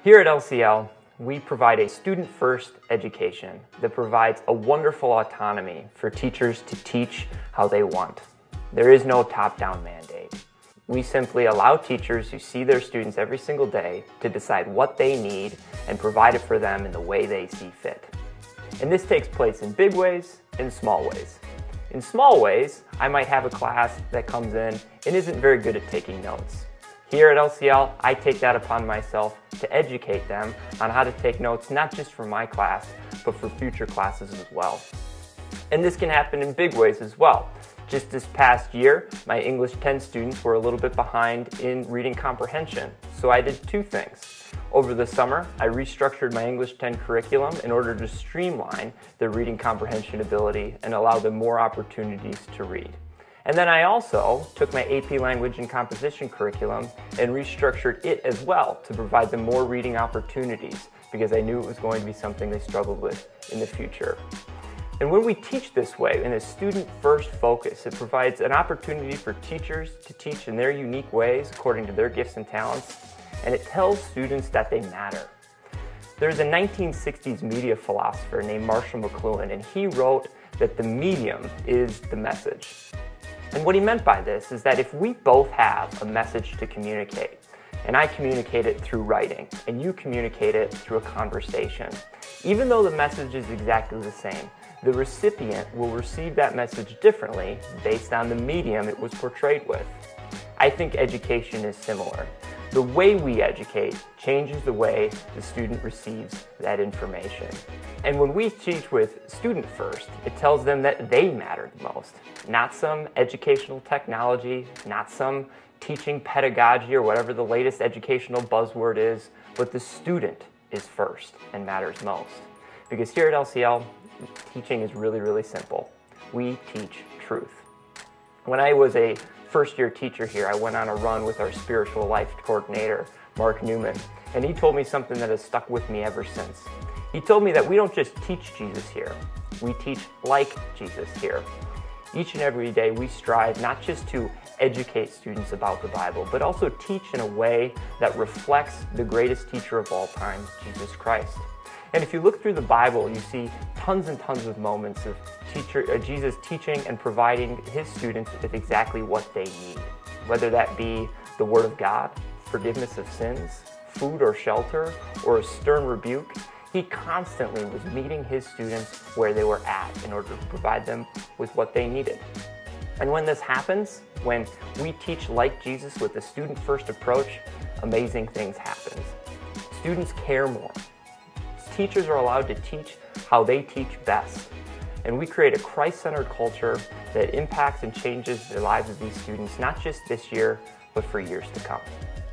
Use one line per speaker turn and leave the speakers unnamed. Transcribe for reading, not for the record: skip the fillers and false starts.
Here at LCL, we provide a student-first education that provides a wonderful autonomy for teachers to teach how they want. There is no top-down mandate. We simply allow teachers who see their students every single day to decide what they need and provide it for them in the way they see fit. And this takes place in big ways and small ways. In small ways, I might have a class that comes in and isn't very good at taking notes. Here at LCL, I take that upon myself to educate them on how to take notes, not just for my class, but for future classes as well. And this can happen in big ways as well. Just this past year, my English 10 students were a little bit behind in reading comprehension, so I did two things. Over the summer, I restructured my English 10 curriculum in order to streamline their reading comprehension ability and allow them more opportunities to read. And then I also took my AP Language and Composition curriculum and restructured it as well to provide them more reading opportunities because I knew it was going to be something they struggled with in the future. And when we teach this way, in a student-first focus, it provides an opportunity for teachers to teach in their unique ways according to their gifts and talents, and it tells students that they matter. There's a 1960s media philosopher named Marshall McLuhan, and he wrote that the medium is the message. And what he meant by this is that if we both have a message to communicate, and I communicate it through writing, and you communicate it through a conversation, even though the message is exactly the same, the recipient will receive that message differently based on the medium it was portrayed with. I think education is similar. The way we educate changes the way the student receives that information. And when we teach with student first, it tells them that they matter the most. Not some educational technology, not some teaching pedagogy or whatever the latest educational buzzword is, but the student is first and matters most. Because here at LCL, teaching is really simple. We teach truth. When I was a first-year teacher here, I went on a run with our spiritual life coordinator, Mark Newman, and he told me something that has stuck with me ever since. He told me that we don't just teach Jesus here, we teach like Jesus here. Each and every day we strive not just to educate students about the Bible, but also teach in a way that reflects the greatest teacher of all time, Jesus Christ. And if you look through the Bible, you see tons and tons of moments of Jesus teaching and providing his students with exactly what they need. Whether that be the Word of God, forgiveness of sins, food or shelter, or a stern rebuke, he constantly was meeting his students where they were at in order to provide them with what they needed. And when this happens, when we teach like Jesus with a student-first approach, amazing things happen. Students care more. Teachers are allowed to teach how they teach best. And we create a Christ-centered culture that impacts and changes the lives of these students, not just this year, but for years to come.